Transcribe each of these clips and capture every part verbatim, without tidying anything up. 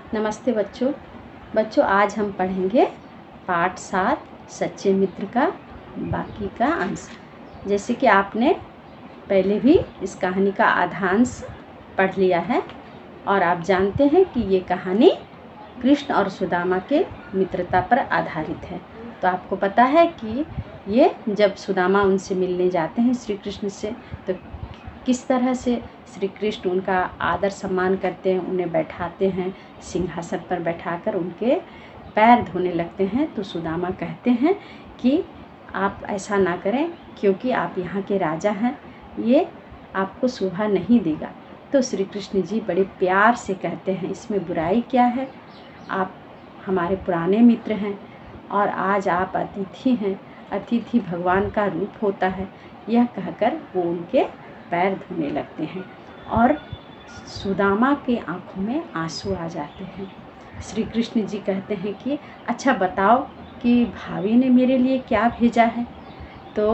नमस्ते बच्चों। बच्चों आज हम पढ़ेंगे पाठ सात सच्चे मित्र का बाकी का अंश। जैसे कि आपने पहले भी इस कहानी का आधांश पढ़ लिया है और आप जानते हैं कि ये कहानी कृष्ण और सुदामा के मित्रता पर आधारित है। तो आपको पता है कि ये जब सुदामा उनसे मिलने जाते हैं श्री कृष्ण से, तो किस तरह से श्री कृष्ण उनका आदर सम्मान करते हैं, उन्हें बैठाते हैं, सिंहासन पर बैठाकर उनके पैर धोने लगते हैं। तो सुदामा कहते हैं कि आप ऐसा ना करें क्योंकि आप यहाँ के राजा हैं, ये आपको शोभा नहीं देगा। तो श्री कृष्ण जी बड़े प्यार से कहते हैं, इसमें बुराई क्या है, आप हमारे पुराने मित्र हैं और आज आप अतिथि हैं, अतिथि भगवान का रूप होता है। यह कहकर वो उनके पैर धोने लगते हैं और सुदामा के आंखों में आंसू आ जाते हैं। श्री कृष्ण जी कहते हैं कि अच्छा बताओ कि भाभी ने मेरे लिए क्या भेजा है। तो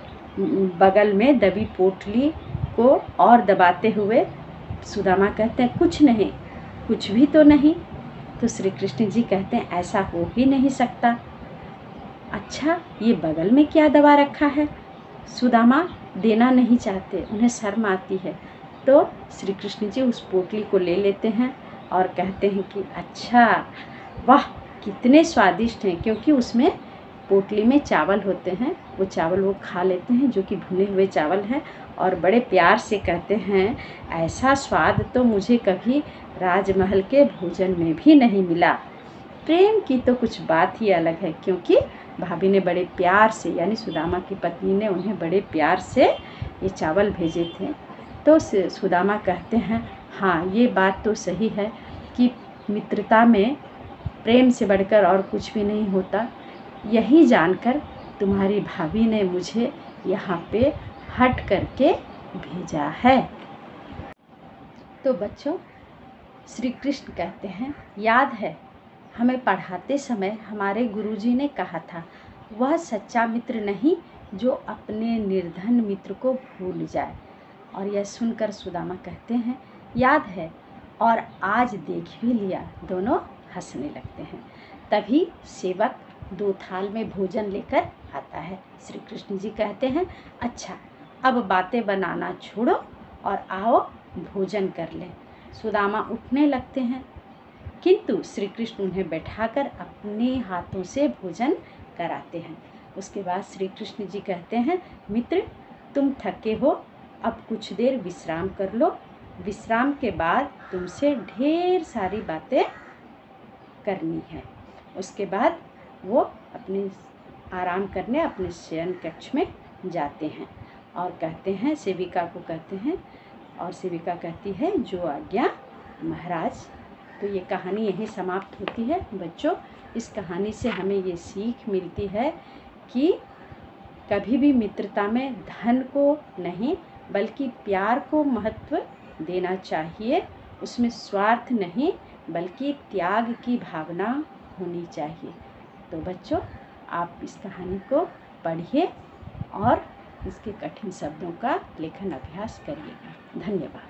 बगल में दबी पोटली को और दबाते हुए सुदामा कहते हैं कुछ नहीं, कुछ भी तो नहीं। तो श्री कृष्ण जी कहते हैं ऐसा हो ही नहीं सकता। अच्छा ये बगल में क्या दबा रखा है। सुदामा देना नहीं चाहते, उन्हें शर्म आती है। तो श्री कृष्ण जी उस पोटली को ले लेते हैं और कहते हैं कि अच्छा वाह कितने स्वादिष्ट हैं, क्योंकि उसमें पोटली में चावल होते हैं। वो चावल वो खा लेते हैं जो कि भुने हुए चावल हैं और बड़े प्यार से कहते हैं ऐसा स्वाद तो मुझे कभी राजमहल के भोजन में भी नहीं मिला। प्रेम की तो कुछ बात ही अलग है, क्योंकि भाभी ने बड़े प्यार से, यानी सुदामा की पत्नी ने उन्हें बड़े प्यार से ये चावल भेजे थे। तो सुदामा कहते हैं हाँ ये बात तो सही है कि मित्रता में प्रेम से बढ़कर और कुछ भी नहीं होता। यही जानकर तुम्हारी भाभी ने मुझे यहाँ पे हट करके भेजा है। तो बच्चों श्री कृष्ण कहते हैं याद है हमें पढ़ाते समय हमारे गुरुजी ने कहा था, वह सच्चा मित्र नहीं जो अपने निर्धन मित्र को भूल जाए। और यह सुनकर सुदामा कहते हैं याद है और आज देख भी लिया। दोनों हंसने लगते हैं। तभी सेवक दो थाल में भोजन लेकर आता है। श्री कृष्ण जी कहते हैं अच्छा अब बातें बनाना छोड़ो और आओ भोजन कर लें। सुदामा उठने लगते हैं, किंतु श्री कृष्ण उन्हें बैठाकर अपने हाथों से भोजन कराते हैं। उसके बाद श्री कृष्ण जी कहते हैं मित्र तुम थके हो, अब कुछ देर विश्राम कर लो। विश्राम के बाद तुमसे ढेर सारी बातें करनी है। उसके बाद वो अपने आराम करने अपने शयन कक्ष में जाते हैं और कहते हैं, सेविका को कहते हैं और सेविका कहती है जो आज्ञा महाराज। तो ये कहानी यहीं समाप्त होती है। बच्चों इस कहानी से हमें ये सीख मिलती है कि कभी भी मित्रता में धन को नहीं बल्कि प्यार को महत्व देना चाहिए। उसमें स्वार्थ नहीं बल्कि त्याग की भावना होनी चाहिए। तो बच्चों आप इस कहानी को पढ़िए और इसके कठिन शब्दों का लेखन अभ्यास करिएगा। धन्यवाद।